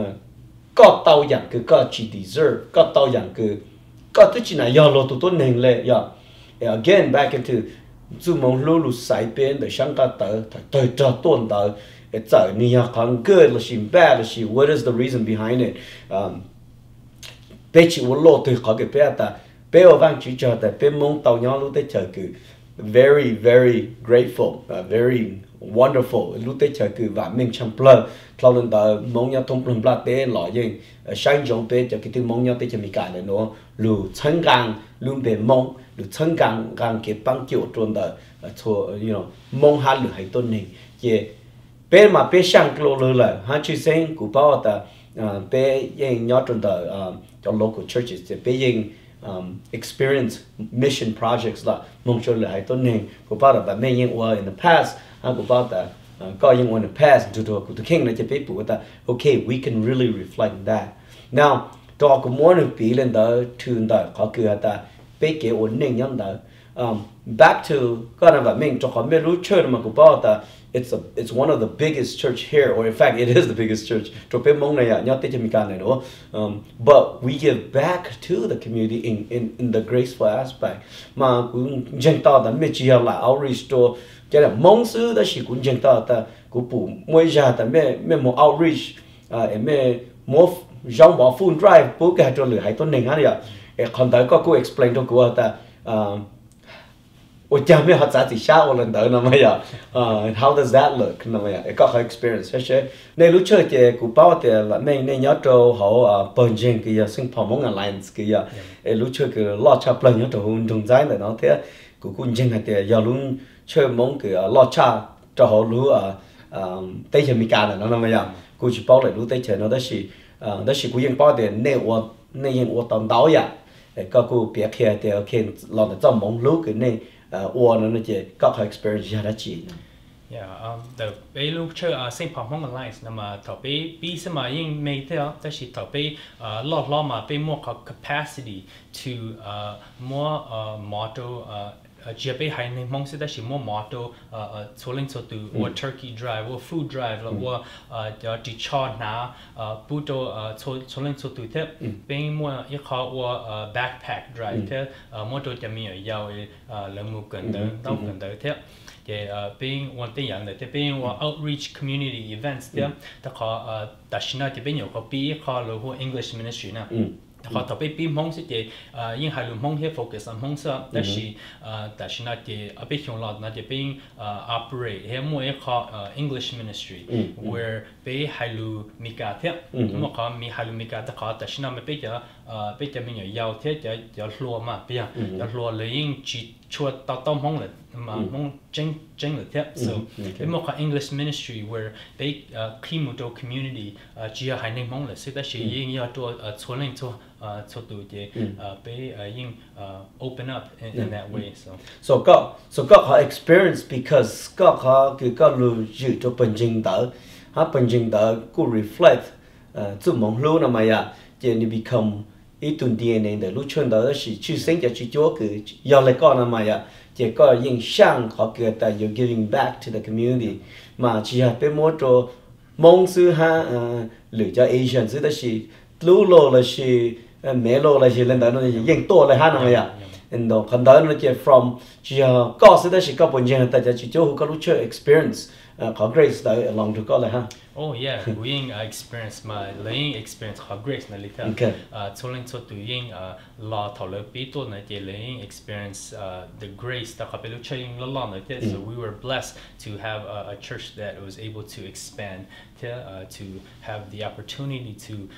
có tao dạng cứ có chỉ deserve có tao dạng cứ có thứ chỉ là do lo tụi tôi nên lệ again back into chú mong lu sai bên để sáng ta tới cho tuần tới tại ni ya con good là xin bad là xin what is the reason behind it bé chỉ muốn lo từ khỏi cái bé ta bé ở vang chỉ cho ta bé mong tao nhau lúc tới chờ cứ very very grateful very wonderful lúc tới chờ cứ và mình chăm plơ sau lần đó mong nhau thông plum plát té lọ gì sáng giống bé cho cái thứ mong nhau tới cho mình cả này nó lù chân gang luôn bé mong lù chân gang cái băng kiểu trôn đó cho mong hai lù hay tôn này chứ bé mà bé sang cái lô là hai chữ sen của bao ta bé những nhớ trôn đó cho local churches chứ bé những experience mission projects là mong cho là hay tôn này của bao là bạn mấy những in the past của bao ta có những in the past to the king là chỉ biết của ta okay we can really reflect that now đó cũng muốn được bị lên đó thường đó có cửa ta biết cái ổn định nhân đó back to có là bạn mình cho họ biết lúc chơi mà của bao ta it's one of the biggest church here or in fact it is the biggest church cho biết mong này nhớ tới cho mình cái này đó but we give back to the community in the graceful aspect mà cũng dân ta đã biết chỉ là outreach to cái là mong sư đó chỉ cũng dân ta cũng phụ mỗi gia ta mẹ một outreach mẹ một giống bỏ full drive bố cái cho lửa hay tôn nền hết rồi còn tới có cô explain cho cô ta ôi cha mẹ họ trả chỉ sao lần tới nó mới how does that look nó mới có cái experience hết nên lúc chơi thì cũng bảo thì là mình nên nhớ cho họ bận chuyện cái sinh hoạt mong alliance cái lúc chơi cái lo cha plan nhớ cho hôn đồng giải này nó thế cũng dân hay thì giờ luôn chơi mong cái lo cha cho họ lúc tây chơi mi cả nó mới cũng chỉ bảo là lúc tây chơi nó đó chỉ cũng dân bảo thì nên dân tận đáo vậy có cũng biết kia thì ok lo để cho mong lúc cái này nó chỉ có cái experience ra chỉ the bây lúc chơi sinh hoạt Hmong alliance nằm thọ bây xem mà những mấy thế đó chỉ thọ bây lo mà bây mua có capacity to mua model chỉ bây hai nên mong sẽ chỉ mua motto số linh số từ or turkey drive or food drive là or chỉ cho na puto số linh số từ thế bên mua ít khó or backpack drive thế mua đồ cho mình ở giàu lần một gần tới đâu gần tới thế thì bên quan tâmอย่างnày thì bên outreach community events thế ta có ta xin nói thì bên nhiều có bị khó là của English ministry nè họ tập bên bên mong sẽ thì những hai luồng mong hết focus on mong sao đó là ta xin nói thì ở bên trong là thì bên operate hết mỗi họ English ministry where bên hai luồng mika thế mà có mi hai luồng mika ta có ta xin nói bên giờ mình ở giàu thế giờ lúa mà bây giờ lúa lấy những chỉ chua tao mong là mà mong tranh là thế so bên một cái English ministry where bên khi một chỗ community chỉ hai nên mong là sẽ ta sẽ những nhà chỗ số lên chỗ tụi thì bên những open up in that way so có họ experience because có cái lưu giữ cho bên trình tớ cũng reflect chút mong lưu nào mà ya thì nó become ít tuần DNA để lúc chuyện đó là chỉ sinh cho chỉ chúa cứ do lại con nào mà ya chỉ có những sang họ kêu ta you giving back to the community mà chỉ là bên một chỗ mong sư ha lựa cho Asian sư đó là lú lô là mẹ lô là lên đó nó những tổ là ha nào ya and đó còn đó nó chỉ from chỉ có sư đó là có bên trên ta chỉ chúa có lúc chơi experience có grace đó along to có là ha. Oh yeah, we experience my learning experience how grace na lita. So lên so doing la thảo lợi bí tổ na chỉ learning experience the grace ta có belu chơi la la na thế. So we were blessed to have a church that was able to expand to have the opportunity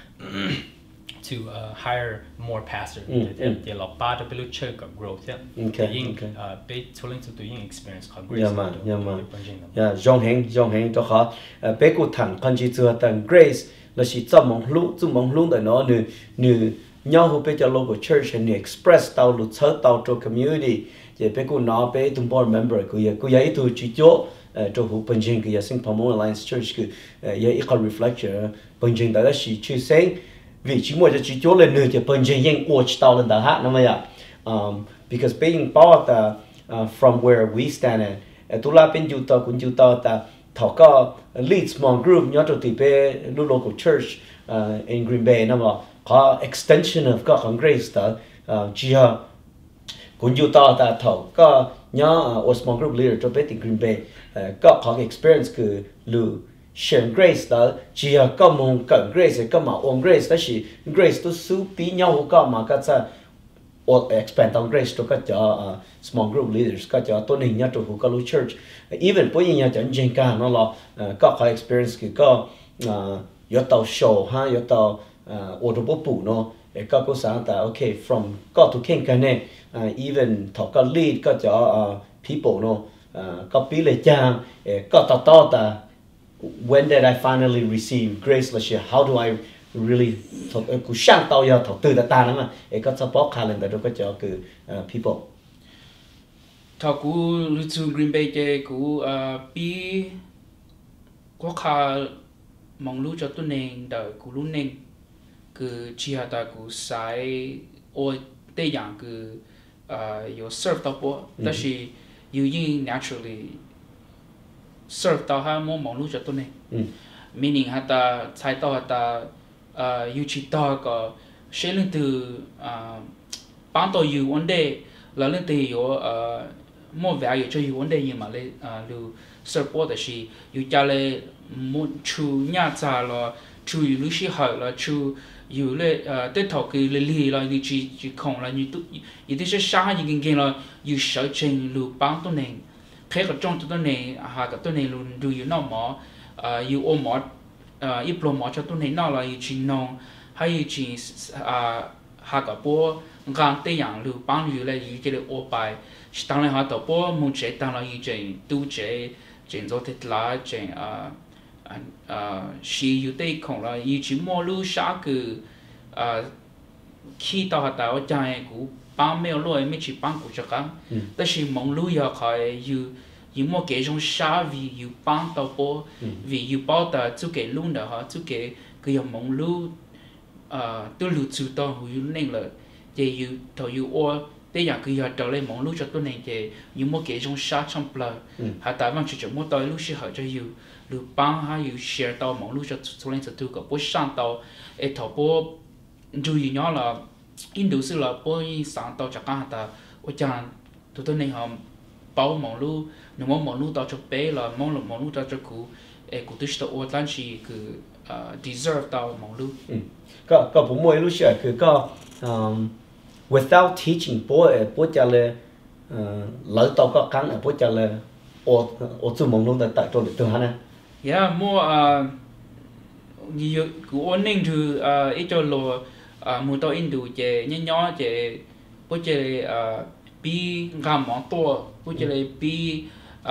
to hire more pastors. Thì là ba ta belu chơi có growth thế. Doing bé so lên so doing experience how grace. Yeah, dòng hành cho họ bé cụ thằng con chỉ chưa thằng grace là chỉ cho mong lúc để nó nữ nhau hôm bé cho local church and express tao lụt sớ tao cho community thì bé cụ nó bé tung board member cứ vậy tu chỉ cho cho hụt bên trên cứ sinh Hmong Alliance Church cứ vậy có reflection bên trên đó là chỉ chưa sinh vì chỉ muốn cho chỉ cho lên nữa thì bên trên những watch tao lên đó hát nó mà ya because being part from where we stand tu la bên chúng ta ta thọ có lead small group nhớ cho thì bé local church in Green Bay nó mà có extension of các grace đó chỉ ha cũng chúng ta thọ có nhớ small group leader cho bé thì Green Bay có experience cứ lu share grace đó chỉ ha có mong cần grace có mà on grace đó chỉ grace tu su bí nhau có mà cái sao or expand on grace to các cho small group leaders các cho tôn hình nhá cho các local church even bây giờ chẳng riêng cả nó là các cái experience cái có yếu tố show ha yếu tố ô tô bố nó các cô sáng ta okay from các to king cái này even thọ các lead các cho people nó các bí lệ cha các ta when did I finally receive grace là how do I really cú sang tao giờ thọ từ ta lắm mà có support calendar đó có cho cái people thọ cú lưu trú Green Bay chơi cú bi có khá mong lưu cho tôi nên đợi cú lưu nên cứ chỉ hạt ta cú sai ôi tây giang cứ有 serve 到波但是有因 naturally serve 到哈mong lưu cho tôi nên meaning hạt ta sai tao hạt ta you chỉ to có sẽ lên từ bán tổ you one day là lên từ有mua vé有cho you one day nhưng mà lên lưu support là gì you trả lại muốn chú nhà trả là chú you lúc xí hỏi là chú you lên tới thầu cái lì là you chỉ không là you tới sẽ sáng you kinh là you sợ trình lưu bán tổ này khi cái trong tổ này cái tổ này luôn do you know mà you ôm mà ít pro mỏ cho tôi này nó là chỉ nông hay chỉ hạ cả bộ ngang tây yang lưu bán lưu là chỉ được ô bài tăng lên hạ đầu bộ muốn chế tăng là chỉ tu chế cho thịt lá chế xí yêu tây không là chỉ mua lưu xã cứ khi tao hạ tao chạy cũng bán mấy lối mấy chỉ bán cũng cho cả,但是忙碌要开有么这种xã vì有帮到波，vì有包的做给弄的哈，做给个要忙碌都录做到有能了，也有头有我 tây nhà cứ giờ trở lại mong lúc cho tôi này thì những một cái trong sát trong bờ hà tại vang chỉ một tới lúc sẽ hỏi cho you lúc bang ha you share tao mong lúc cho số lên sự có bố sang tao et thọ bố chú ý nhỏ là Indo xưa là bố sáng tao chắc cả ta ở chàng tôi này họ bao mong lúc nếu mong lúc tao cho bé là mong lúc tao cho cụ cụ tôi sẽ ở tan chỉ cứ deserve tao mong lúc có bố môi lúc sẽ cứ có without teaching bố cho là lỡ tao có cắn bố cho là ở chỗ mong lúc tại chỗ được từ hắn à yeah mua nhiều cụ ổn định từ ít cho lo mua tao Indo chế nhỏ chế bố chế bi gam món to bố chế bi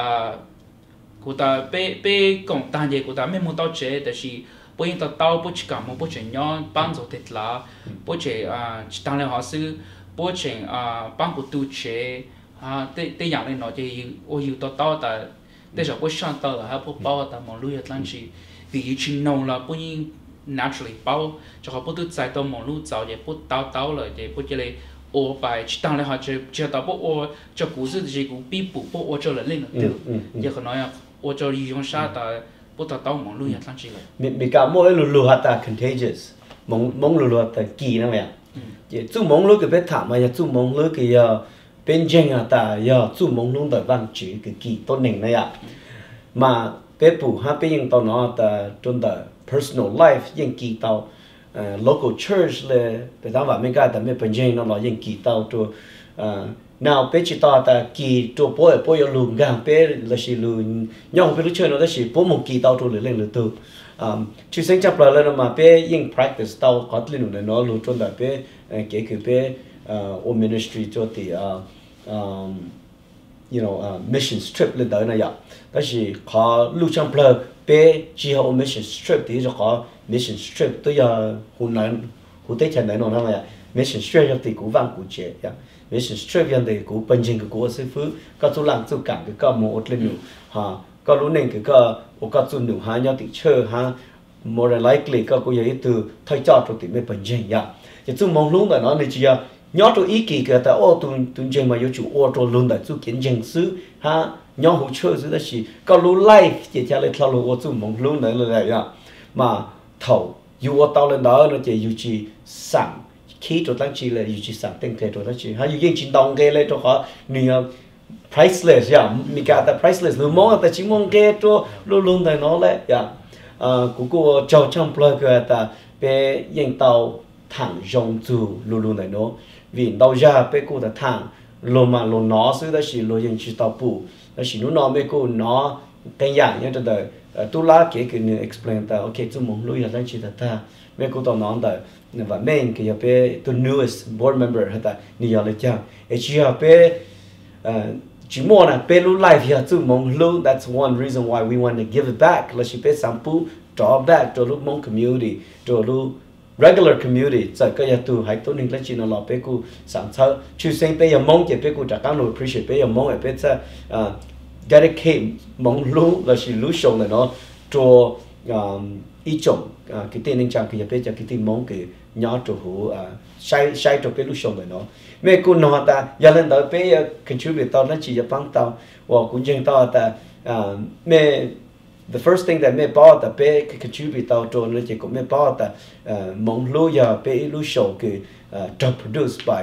cụ ta bé công tan chế cụ ta mấy mua tao chếแต่是bố yên tao bố chỉ cả mua bố chế nhỏ bán rồi thịt lá bố chế chỉ tăng lên họ sư bố chế bán cụ tu chế tây dạng lên nó chế ô yêu tao taแต่是bố sang tao là bố bao ta mong lui Atlant chỉ vì chỉ nông là bố yên naturally bao cho họ bố tự giải tao mong lui giàu chế bố tao là chế bố chế ô bài chỉ tăng lên họ chế tao bố ô cho cú sự chế cú bi bố bố ô cho là lên được giờ họ nói ô cho dùng sa ta bố tao mong lui Atlant chỉ là mình cả mỗi lulu hạt ta contagious mong lulu hạt ta kỳ nữa mày chế chú mong lui cái bé thảm mà chú mong lui cái bên trên à ta giờ chú mong lui tại văn chữ cái kỳ tôn nền này à mà bé phụ ha bé những tao nó ta trong ta personal life những kỳ tao local church le bé tao vào mấy cái ta mấy bên trên nó là những kỳ tao cho nào bé chỉ tao ta kỳ cho bố yêu lùm gang bé là chỉ lùm nhau bé lúc chơi nó là chỉ bố một kỳ tao cho lên lượt từ chú sinh chấp là lên mà bé những practice tao có lên nữa nó luôn trong ta bé cái bé ở ministry cho thì you know mission trip lên tới này ạ đó là có lưu trong blog bé chỉ có mission trip thì cho có mission trip tôi giờ hôm tết chân này nó là mission trip thì cũng vang cũng chế ạ mission trip thì cũng bên trên cái của sư phụ có chỗ làm chỗ cảnh cái có một lên nữa ha có lúc này cái có chỗ nữa ha nhau thì chơi ha more likely có cái gì từ thay cho rồi thì mới bên trên ạ thì chúng mong lúc là nó này chỉ nhớ cho ý kỳ cái ta ô tuần trên mà yêu chủ ô cho luôn tại chú kiến dân sư ha nhớ hỗ trợ sư đó chỉ có lưu life chỉ cho lên thao lưu ô chú mong luôn nữa là vậy mà thầu yêu ô tao lên đó nó chỉ yêu chỉ sẵn khi cho tăng chỉ là yêu chỉ sẵn tiền thế rồi đó chỉ ha yêu những chính đồng cái lên cho họ nhiều priceless ya mình cả ta priceless lưu mong ta chỉ mong cái cho luôn tại nó đấy ya cô cho trong blog ta về những tàu thẳng dòng dù luôn này nó vì đầu ra bé cô đã thẳng luôn mà luôn nó xứ đó chỉ luôn những chỉ tàu bù đó chỉ nó bé cô nó cái dạng như thế đấy tôi lá cái explain ta ok tôi muốn lui là chỉ là ta bé cô tao nói đấy và Meng cái bé tôi newest board member hết ta nhiều là chăng chỉ bé chỉ muốn là bé lưu life ya tôi muốn lưu that's one reason why we want to give it back là chỉ bé sample draw back cho lúc Hmong community cho lúc regular community tại cái nhà tù hay tôi nên là chỉ nó là bé cô sáng sớm chú sinh bé Hmong thì bé cô chắc chắn nó appreciate bé Hmong bé sẽ dedicate Hmong lu là chỉ lu sông là nó cho ý chồng cái tên anh chàng cái bé cho cái tên Hmong cái nhỏ cho hú sai cho bé lu sông là nó mẹ cô nói ta giờ lên đó bé contribute tao nó chỉ là帮tao và cũng chẳng tao ta mẹ the first thing that me bought the be contribute tao cho nó chỉ cũng me bought the Hmong lu ya be lu show cái produced by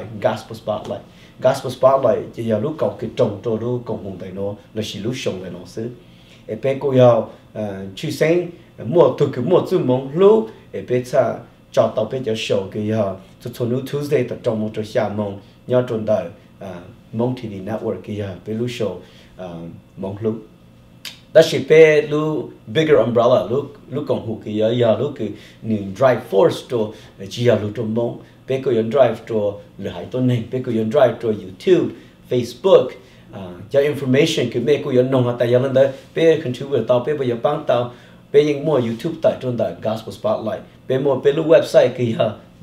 gospel spotlight chỉ giờ lúc cầu cái trồng cho lúc cộng hồng tại nó là chỉ lúc show này nó xứ be cô ya chú sinh mua từ cái mua chú Hmong lu be cha cho tao be cho show cái ya cho nó Tuesday tập trong một trò xa Hmong nhớ trong đời Hmong TV network cái ya be lu show Hmong lu đó chỉ bé lu bigger umbrella lu công hữu cái giờ lu cái những drive force cho chỉ là lu trong Hmong bé có những drive cho lựa hai tôn này bé có những drive cho YouTube Facebook cho information cái bé có những nông tại giờ lên đây bé contribute tao bé bây giờ bán tao bé những mua YouTube tại trong đại Gospel Spotlight bé mua bé lu website cái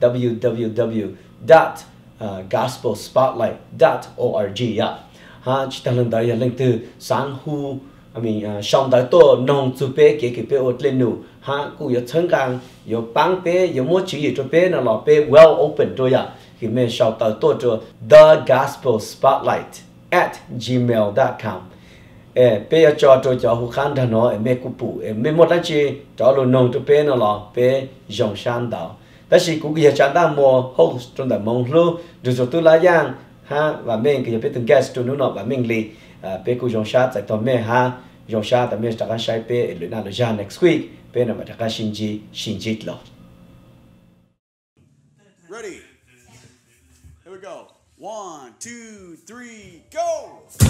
www.gospelspotlight.org ha chỉ tăng lên đây là lên từ sáng hu xong tới tôi nông chú bé cái bé ở lên nụ ha cũng có thân càng có băng bé có mua chữ gì cho bé nó là bé well open rồi à thì mình sau tờ tôi cho thegospelspotlight@gmail.com bây giờ cho hồ khăn thằng nó mình cũng phụ mình một lần chỉ cho luôn nông cho bên nó là bên dòng san đảo đó là cũng giờ chẳng đang mua host trong đại mong luôn rồi cho tôi Lia Yang ha và mình cái bên từng guest trong nó và mình li bên cũng dòng san tại tòa mình ha dòng san tại mình chắc chắn sẽ bên luyện nào ra next week bên nào mà chắc chắn xin gì lo. Ready? Here we go. 1, 2, 3, go!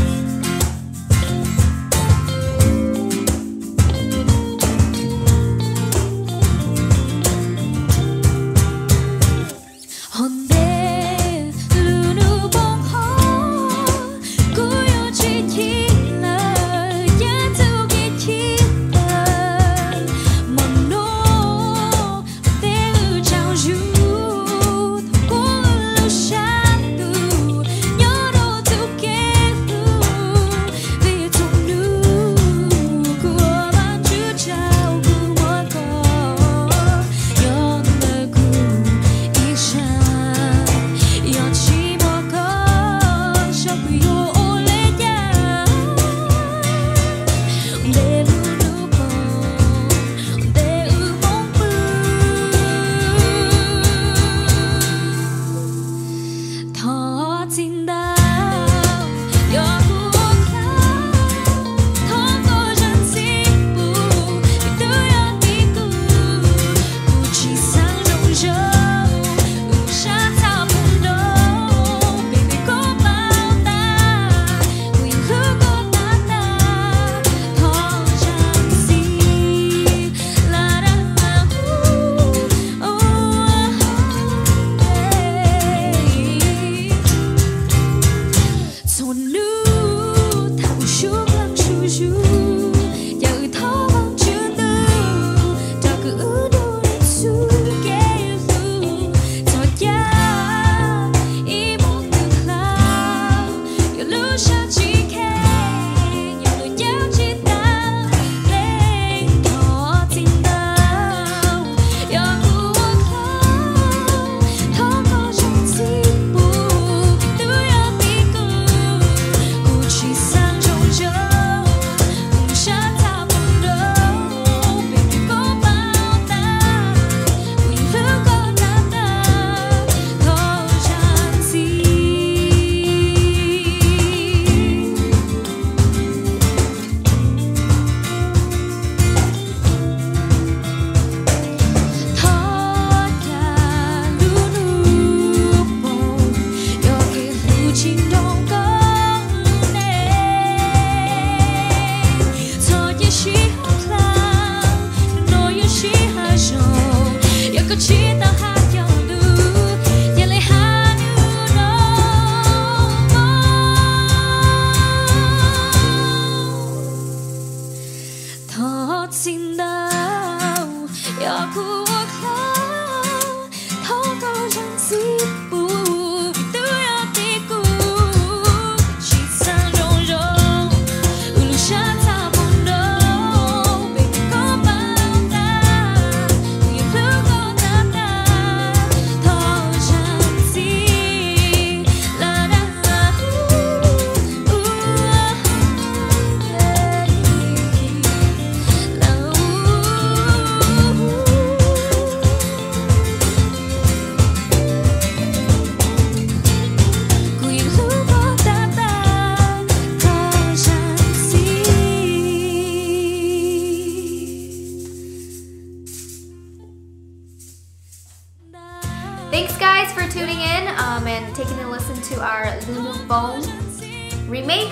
Thanks guys for tuning in and taking a listen to our Hmoovhlub remake.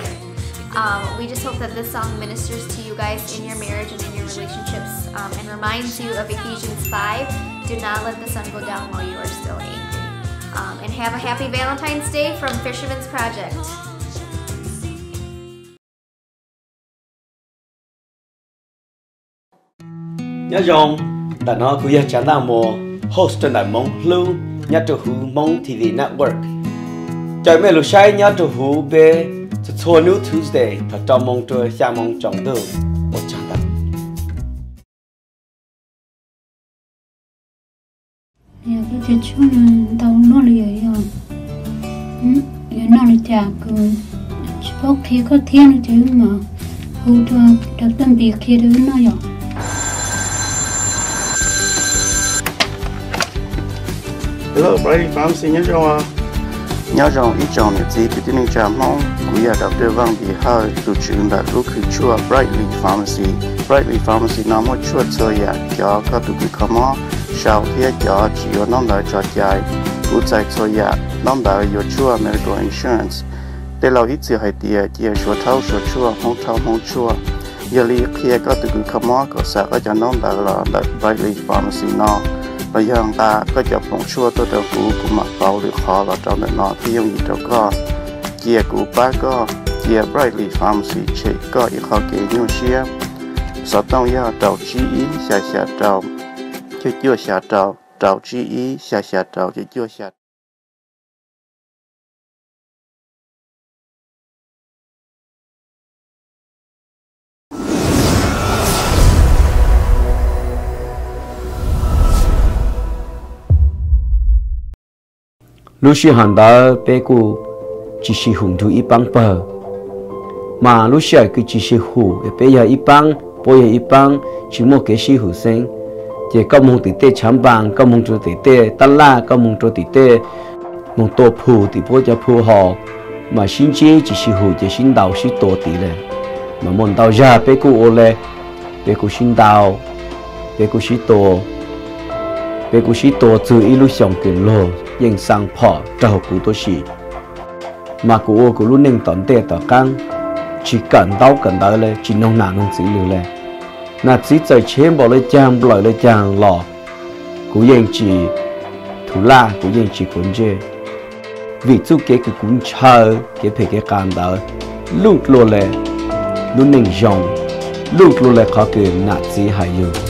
We just hope that this song ministers to you guys in your marriage and in your relationships and reminds you of Ephesians 5. Do not let the sun go down while you are still angry. And have a happy Valentine's Day from Fisherman's Project. Nhớ rằng đã nói cứ giờ chẳng nào mùa host trên đại Hmoovhlub nhớ cho Hmong TV Network. Trời mẹ lúc sai nhớ cho Hú về cho New Tuesday thật trong mong trời xa mong trọng đường một chẳng đăng. Nhà cái chỉ cho nên tao nó liền à nó là chả cứ chỉ bốc khi có thiên chứ mà hù cho đặc tâm biệt kia đó nó vậy. Hello, Brady Farm xin nhớ rằng ít chọn những gì bị tin chạm mong cũng là đọc được vang bị hơi từ trường đã lúc khi chua Brightly Pharmacy nằm ở chuột rồi ya cho các tụi cái mỏ sau khi cho chỉ có năm đời cho chạy u chạy rồi ya năm đời có chua medical insurance để lâu ít giờ hay tiệt số thâu số chua không chua giờ li khi các tụi cái mỏ có sẽ có cho năm đời là Brightly Pharmacy nó bây giờ ta cóจะผงชั่วตัวเดียวกูมาเป่าหรือคอเราเจ้าหน้าที่ยังอยู่เจ้าก็เกียร์กูป้าก็เกียร์ Brightly Pharmacy เช็คก็อีกข้อเกี่ยวเชียสอบต้องยาเจ้าจีอีชาเจ้าเจ้าชาเจ้าจีอีชาเจ้าเจ้าชา lúc xưa hắn đã bé cô chỉ sử dụng thu ít băng bờ mà lúc xưa cứ chỉ sử dụng bây giờ ít băng bây giờ ít băng chỉ một cái sử dụng sen chỉ có một tí tê chấm băng có một chỗ tí tê tan la có một chỗ tí tê một tổ phù thì bây giờ phù họ mà sinh chế chỉ sử dụng chỉ sinh đầu sử tổ tí này mà muốn đầu ra bé cô ô lê bé cô sinh đầu bé cô sử tổ từ ít lúc xong kiện lôยังsangพอเจ้ากูตัวชีมากูโอกูรู้หนึ่งตอนเตะต่อกังchỉ cần đauเลยchỉ nông nàn nông sĩ lưuเลยน่าchỉใจเชื่อบอกเลยจางปล่อยเลยจางหล่อกูยังchỉ thủ laกูยังchỉคนเจvì chú kế cứ cũng chờ cái phải cái can đó lúc luônเลยรู้หนึ่งยองลูกรู้เลยเขาคือน่าchỉหายอยู่